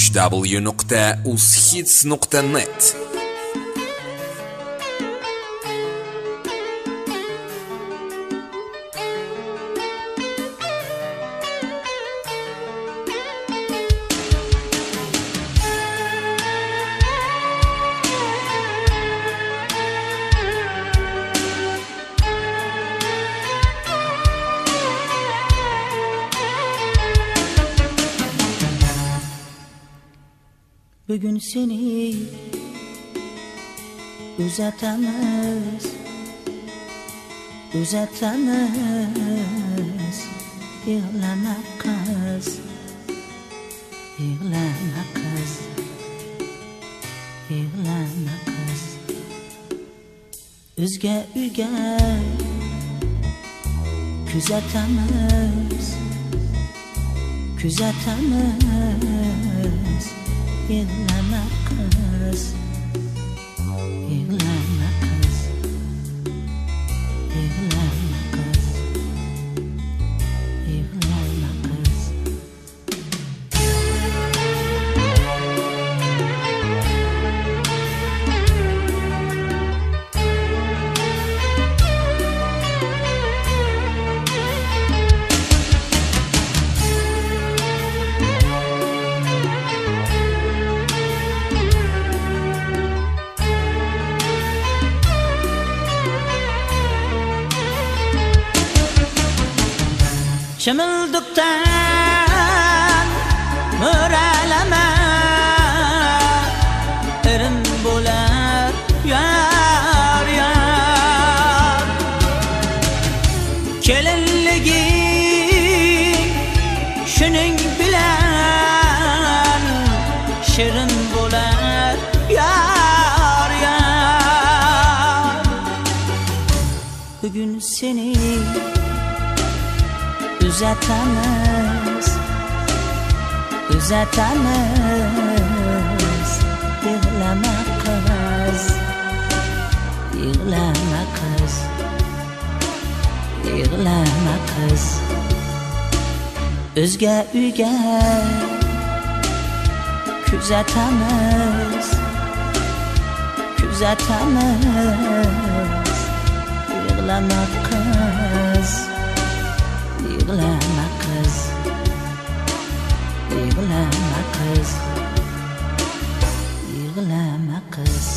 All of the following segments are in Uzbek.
www.ushits.net. Bugün seni uzatamaz, yığlama kız, yığlama kız, yığlama kız. Özge uyga kuzatamaz, yığlama kız, yığlama kız, yığlama kız, yığlama kız. Şımıldıktan müreleme erim bular yar yar. Kelinligin şuning bilan şirin bular yar yar. Bugün seni uzatamaz, yığlama kız, yığlama kız, yığlama kız. Özge uyga kuzatamaz, yığlama kız, yığlama kız, yığlama kız, yığlama kız.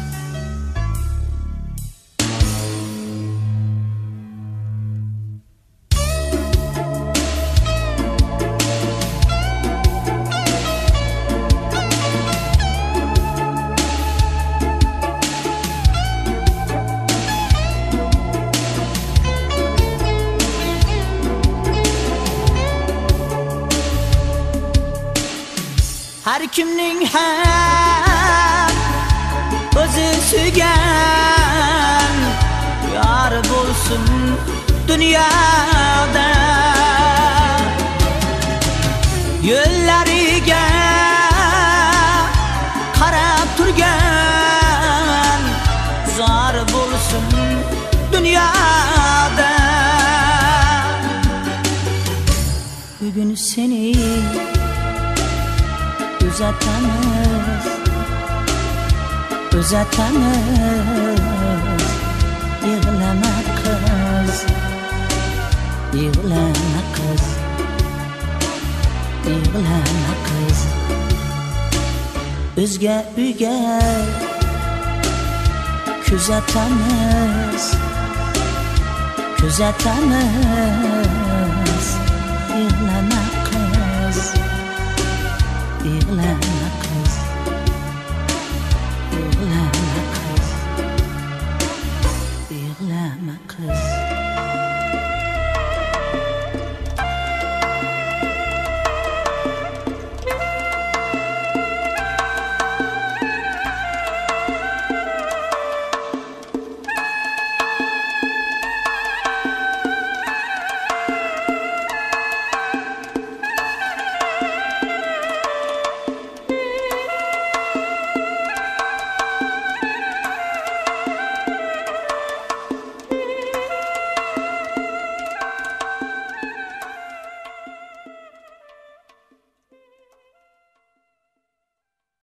Her kimning ham o'zi suygan yar bo'lsin dunyoda. Yo'llariga qarab turgan zor bo'lsin dunyoda. Bugün seni uzatamaz, yığlama kız, yığlama kız, yığlama kız. Özge uyga kuzatamaz,